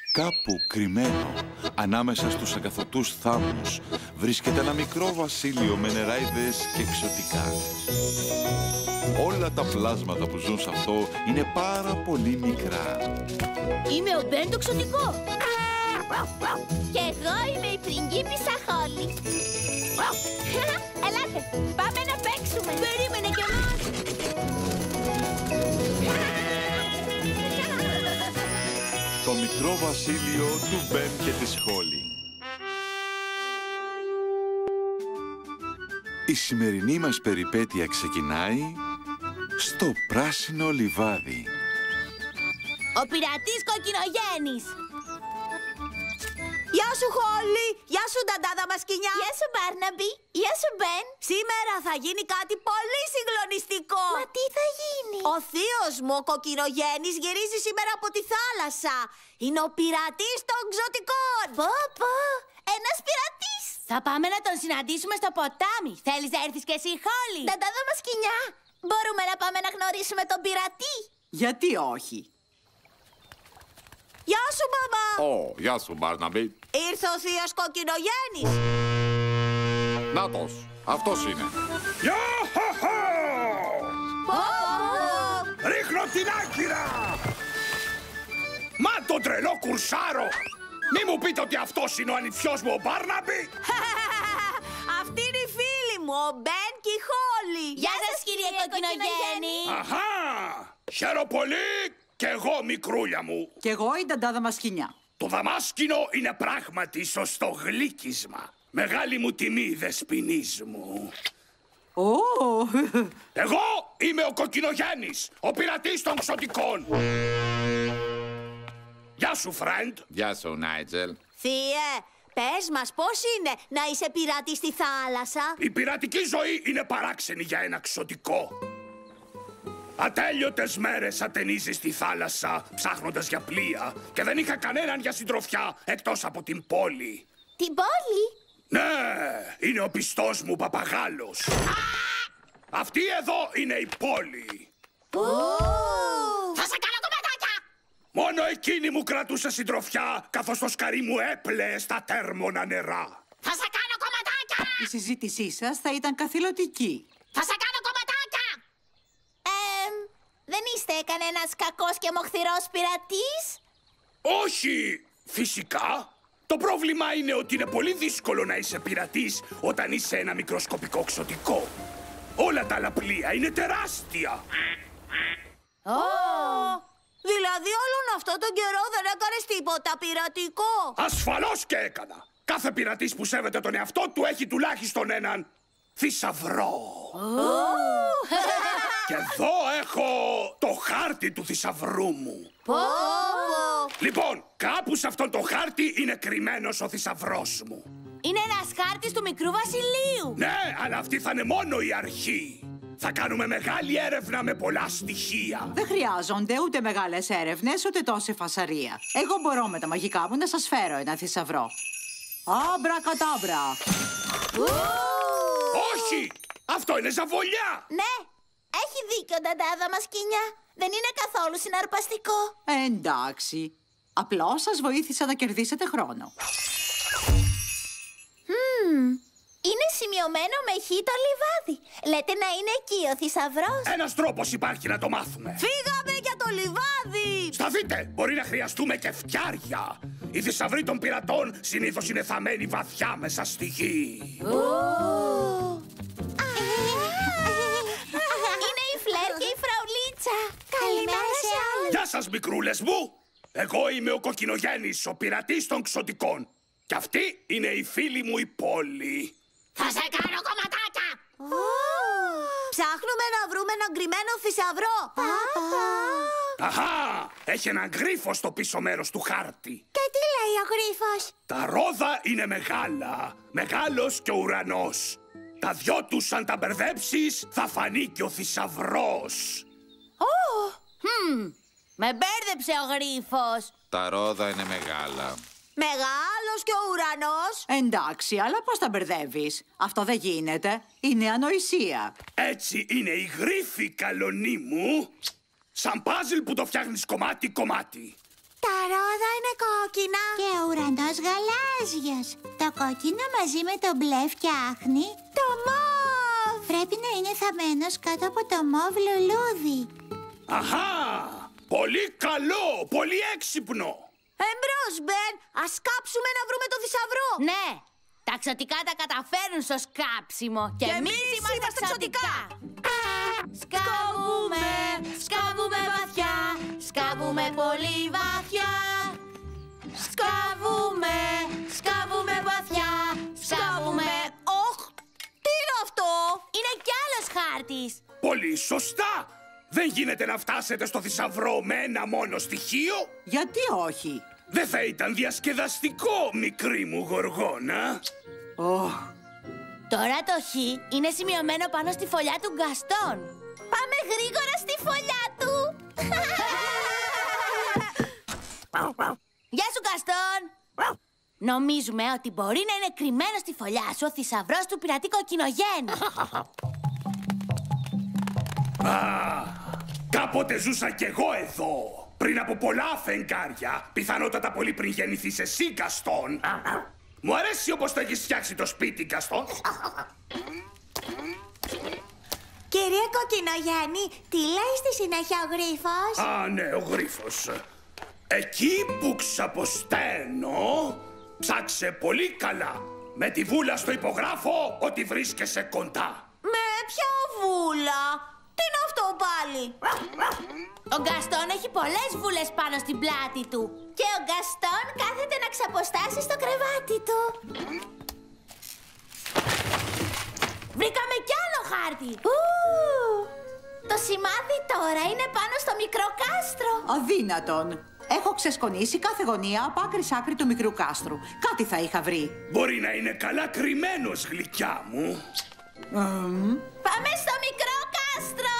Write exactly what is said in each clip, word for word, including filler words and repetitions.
Κάπου κρυμμένο, ανάμεσα στους αγκαθωτούς θάμνους, βρίσκεται ένα μικρό βασίλειο με νεράιδες και εξωτικά. Όλα τα πλάσματα που ζουν σε αυτό είναι πάρα πολύ μικρά. Είμαι ο Μπεν το εξωτικό. Και εγώ είμαι η πριγκίπισσα Χόλι. Ελάτε, πάμε να παίξουμε. Περίμενε κι εμάς. Το μικρό βασίλειο του Μπεν και της Χόλι. Η σημερινή μας περιπέτεια ξεκινάει στο πράσινο λιβάδι. Ο πειρατής Κοκκινογέννης. Γεια σου, Χόλι! Γεια σου, νταντάδα μασκινιά! Γεια σου, Μπάρναμπι! Γεια σου, Μπεν! Σήμερα θα γίνει κάτι πολύ συγκλονιστικό! Μα τι θα γίνει? Ο θείος μου, ο Κοκκινογέννης, γυρίζει σήμερα από τη θάλασσα! Είναι ο πειρατής των ξωτικών! Πω, πω! Ένας πειρατής! Θα πάμε να τον συναντήσουμε στο ποτάμι! Θέλεις να έρθεις κι εσύ, Χόλι? Νταντάδα μασκινιά! Μπορούμε να πάμε να γνωρίσουμε τον πειρατή? Γιατί όχι? Γεια σου, μπαμπά! Ω, γεια σου, Μπάρναμπι. Ήρθε ο θείος Κοκκινογένης! Νάτος, αυτός είναι. Ιω-χω-χω! Πω, Ρίχνω την άκυρα! Μα τον τρελό κουρσάρο! Μη μου πείτε ότι αυτός είναι ο αληθιός μου ο Μπάρναμπι! Αυτή είναι η φίλη μου, ο Μπεν και η Χόλι! Γεια σας, κύριε Κοκκινογέννη! Αχά! Χαίρομαι πολύ! Κι εγώ, μικρούλια μου. Κι εγώ η νταντάδα μασκινιά. Το δαμάσκηνο είναι πράγματι σωστό γλύκισμα. Μεγάλη μου τιμή, δεσποινής μου. Ω! Εγώ είμαι ο Κοκκινογένης, ο πειρατής των ξωτικών. Γεια σου, φρέντ. Γεια σου, Νάιτζελ. Θείε, πες μας πώς είναι να είσαι πειρατής στη θάλασσα. Η πειρατική ζωή είναι παράξενη για ένα ξωτικό. Ατέλειωτες μέρες ατενίζει στη θάλασσα, ψάχνοντας για πλοία και δεν είχα κανέναν για συντροφιά εκτός από την πόλη. Την πόλη? Ναι, είναι ο πιστός μου παπαγάλος. Αυτή εδώ είναι η πόλη. Θα σε κάνω κομματάκια! Μόνο εκείνη μου κρατούσε συντροφιά, καθώς το σκαρί μου έπλεε στα τέρμονα νερά. Θα σε κάνω κομματάκια! Η συζήτησή σας θα ήταν καθηλωτική. Θα σε κάνω κομματάκια! Ε, δεν είστε κανένας κακός και μοχθηρός πειρατής? Όχι, φυσικά. Το πρόβλημα είναι ότι είναι πολύ δύσκολο να είσαι πειρατής όταν είσαι ένα μικροσκοπικό ξωτικό. Όλα τα άλλα πλοία είναι τεράστια. Oh. Δηλαδή όλον αυτό τον καιρό δεν έκανες τίποτα πειρατικό? Ασφαλώς και έκανα. Κάθε πειρατής που σέβεται τον εαυτό του έχει τουλάχιστον έναν θησαυρό. Oh. Και εδώ έχω το χάρτη του θησαυρού μου. Oh. Λοιπόν, κάπου σε αυτόν το χάρτη είναι κρυμμένος ο θησαυρός μου. Είναι ένας χάρτης του μικρού βασιλείου. Ναι, αλλά αυτή θα είναι μόνο η αρχή. Θα κάνουμε μεγάλη έρευνα με πολλά στοιχεία. Δεν χρειάζονται ούτε μεγάλες έρευνες, ούτε τόση φασαρία. Εγώ μπορώ με τα μαγικά μου να σας φέρω ένα θησαυρό. Άμπρα κατάμπρα. Όχι! Αυτό είναι ζαβολιά! Ναι, έχει δίκιο, νταντάδα μασκινιά. Δεν είναι καθόλου συναρπαστικό. Εντάξει. Απλώς σας βοήθησα να κερδίσετε χρόνο. Mm. Είναι σημειωμένο με χ το λιβάδι. Λέτε να είναι εκεί ο θησαυρός? Ένας τρόπος υπάρχει να το μάθουμε. Φύγαμε για το λιβάδι! Σταθείτε! Μπορεί να χρειαστούμε και φτιάρια. Οι θησαυροί των πειρατών συνήθως είναι θαμμένοι βαθιά μέσα στη γη. Είναι η Φλερ και η Φραουλίτσα. Καλημέρα σε όλους. Γεια σας, μικρούλες μου! Εγώ είμαι ο Κοκκινογένης, ο πειρατής των ξωτικών. Και αυτή είναι η φίλη μου η πόλη. Θα σε κάνω κομματάκια! Ψάχνουμε να βρούμε έναν κρυμμένο θησαυρό. Αχά! Έχει έναν γρίφο στο πίσω μέρος του χάρτη. Και τι λέει ο γρίφος? Τα ρόδα είναι μεγάλα, μεγάλος και ο ουρανός. Τα δυο τους αν τα μπερδέψεις θα φανεί και ο θησαυρός. Oh. Hm. Με μπέρδεψε ο γρίφος. Τα ρόδα είναι μεγάλα. Μεγάλος και ο ουρανός. Εντάξει, αλλά πώς τα μπερδεύεις? Αυτό δεν γίνεται. Είναι ανοησία. Έτσι είναι η γρίφη, καλονί μου. Σαν πάζλ που το φτιάχνεις κομμάτι-κομμάτι. Τα ρόδα είναι κόκκινα. κόκκινα. Και ο ουρανός γαλάζιος. Το κόκκινο μαζί με το μπλε φτιάχνει Το μοβ. Πρέπει να είναι θαμμένος κάτω από το μοβ λουλούδι. Αχά! Πολύ καλό! Πολύ έξυπνο! Εμπρός, Μπεν. Ας κάψουμε να βρούμε το θησαυρό. Ναι, τα ξωτικά τα καταφέρνουν στο σκάψιμο. Και, Και εμείς εμείς είμαστε είμαστε ξωτικά. Σκάβουμε, σκάβουμε βαθιά, σκάβουμε πολύ βαθιά. Σκάβουμε, σκάβουμε βαθιά, σκάβουμε. Οχ, τι είναι αυτό? Είναι κι άλλος χάρτης. Πολύ σωστά! Δεν γίνεται να φτάσετε στο θησαυρό με ένα μόνο στοιχείο. Γιατί όχι? Δεν θα ήταν διασκεδαστικό, μικρή μου γοργόνα. Ωχ, Τώρα το χ είναι σημειωμένο πάνω στη φωλιά του Γκαστόν. Πάμε γρήγορα στη φωλιά του. Γεια σου, Γκαστόν. Νομίζουμε ότι μπορεί να είναι κρυμμένο στη φωλιά σου ο θησαυρός του πειρατή Κοκκινογέννη. Α, κάποτε ζούσα κι εγώ εδώ. Πριν από πολλά φεγγάρια. Πιθανότατα πολύ πριν γεννηθείς εσύ, Γκαστόν. Μου αρέσει όπως το έχεις φτιάξει το σπίτι, Γκαστόν. Κυρία Κοκκινογέννη, τι λέει στη συνέχεια ο γρίφος? Α, ναι, ο γρίφος. Εκεί που ξαποσταίνω, ψάξε πολύ καλά. Με τη βούλα στο υπογράφω ότι βρίσκεσαι κοντά. Με ποια βούλα? Τι είναι αυτό πάλι? Ο Γκαστόν έχει πολλές βούλες πάνω στην πλάτη του. Και ο Γκαστόν κάθεται να ξαποστάσει στο κρεβάτι του. Βρήκαμε κι άλλο χάρτη. Ου, το σημάδι τώρα είναι πάνω στο μικρό κάστρο. αδύνατον. Έχω ξεσκονίσει κάθε γωνία από άκρη σ' άκρη του μικρού κάστρου. Κάτι θα είχα βρει. Μπορεί να είναι καλά κρυμμένος, γλυκιά μου. Εμ, Πάμε στο μικρό κάστρο.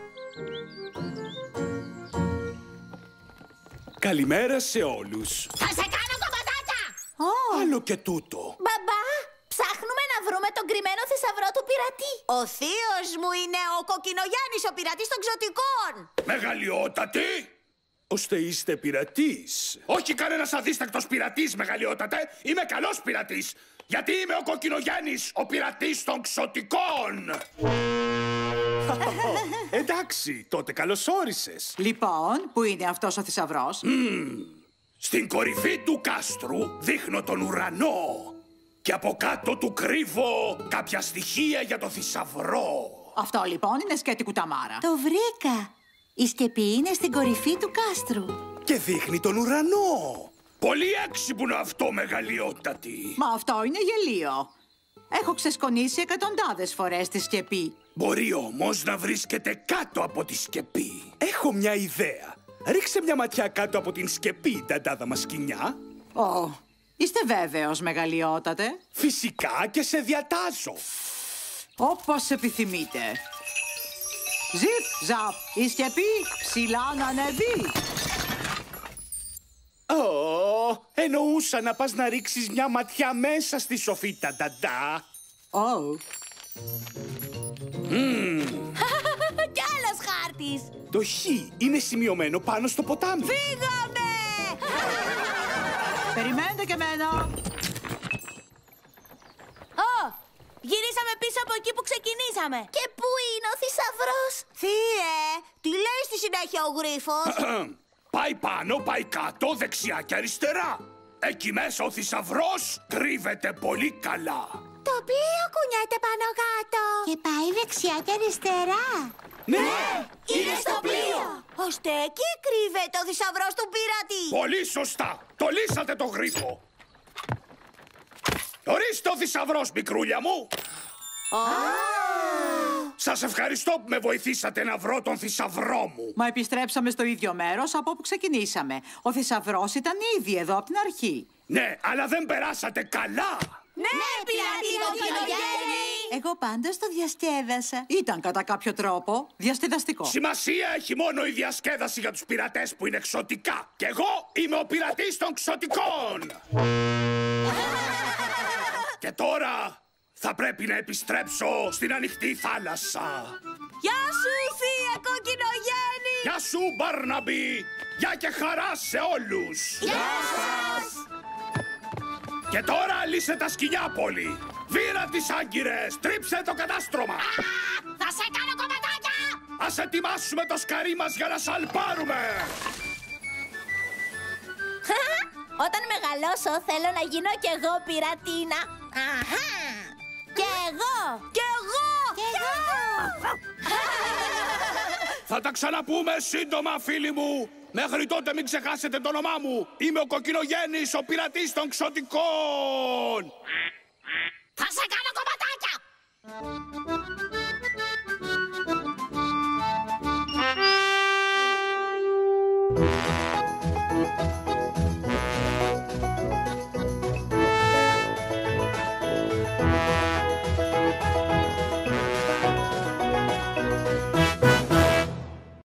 Καλημέρα σε όλους. Θα σε κάνω κομματάκια. Άλλο και τούτο. Μπαμπά, ψάχνουμε να βρούμε τον κρυμμένο θησαυρό του πειρατή. Ο θείος μου είναι ο Κοκκινογέννης, ο πειρατής των ξωτικών. Μεγαλειότατη, ώστε είστε πειρατής. Όχι κανένας αδίστακτος πειρατής, μεγαλειότατε. Είμαι καλός πειρατής. Γιατί είμαι ο Κοκκινογέννης, ο πειρατής των ξωτικών. Εντάξει, τότε καλώς όρισες. Λοιπόν, πού είναι αυτός ο θησαυρός? Στην κορυφή του κάστρου δείχνω τον ουρανό. Και από κάτω του κρύβω κάποια στοιχεία για το θησαυρό. Αυτό λοιπόν είναι σκέτη κουταμάρα. Το βρήκα. Η σκεπή είναι στην κορυφή του κάστρου. Και δείχνει τον ουρανό. Πολύ έξυπνο αυτό, μεγαλειότατη. Μα αυτό είναι γελίο. Έχω ξεσκονίσει εκατοντάδες φορές τη σκεπή. Μπορεί όμως να βρίσκεται κάτω από τη σκεπή. Έχω μια ιδέα. Ρίξε μια ματιά κάτω από την σκεπή, νταντάδα μας σκοινιά. Ω, είστε βέβαιος, μεγαλειότατε? Φυσικά και σε διατάζω. Όπως επιθυμείτε. Ζιπ, ζαπ, η σκεπή ψηλά να ανεβεί. Ω, εννοούσα να πας να ρίξεις μια ματιά μέσα στη σοφίτα, νταντά. Ω, Κι άλλος χάρτης. Το χ είναι σημειωμένο πάνω στο ποτάμι. Φύγαμε! περιμένετε και εμένα. Ω, γυρίσαμε πίσω από εκεί που ξεκινήσαμε. Και πού είναι ο θησαυρός? Θύε, τι λέει στη συνέχεια ο γρίφος? Πάει πάνω, πάει κάτω, δεξιά και αριστερά. Εκεί μέσα ο θησαυρός κρύβεται πολύ καλά. Το πλοίο κουνιέται πάνω κάτω. Και πάει δεξιά και αριστερά. Ναι! Είναι στο πλοίο. Ώστε εκεί κρύβεται ο θησαυρός του πειρατή. Πολύ σωστά! Το λύσατε το γρίφο! Ορίστε ο θησαυρός, μικρούλια μου! Σας ευχαριστώ που με βοηθήσατε να βρω τον θησαυρό μου. Μα επιστρέψαμε στο ίδιο μέρος από όπου ξεκινήσαμε. Ο θησαυρός ήταν ήδη εδώ από την αρχή. Ναι, αλλά δεν περάσατε καλά. Ναι, πειρατή Κοκκινογέννη. Εγώ πάντως το διασκέδασα. Ήταν κατά κάποιο τρόπο διασκεδαστικό. Σημασία έχει μόνο η διασκέδαση για τους πειρατές που είναι εξωτικά. Και εγώ είμαι ο πειρατής των ξωτικών. Και τώρα θα πρέπει να επιστρέψω στην ανοιχτή θάλασσα. Γεια σου, θεία Κοκκινογέννη. Γεια σου, Μπάρναμπι! Γεια και χαρά σε όλους! Γεια σας. Και τώρα λύσε τα σκοινιά, Πόλη. Βήρα τις άγκυρες, τρίψε το κατάστρωμα. Θα σε κάνω κομματάκια! Ας ετοιμάσουμε το σκαρί μας για να σαλπάρουμε. Όταν μεγαλώσω θέλω να γίνω κι εγώ πειρατίνα. Αχα! Κι εγώ! Κι εγώ! Κι εγώ! Θα τα ξαναπούμε σύντομα, φίλοι μου. Μέχρι τότε μην ξεχάσετε το όνομά μου. Είμαι ο Κοκκινογέννης, ο πειρατής των Ξωτικών. Θα σε κάνω κομματάκια!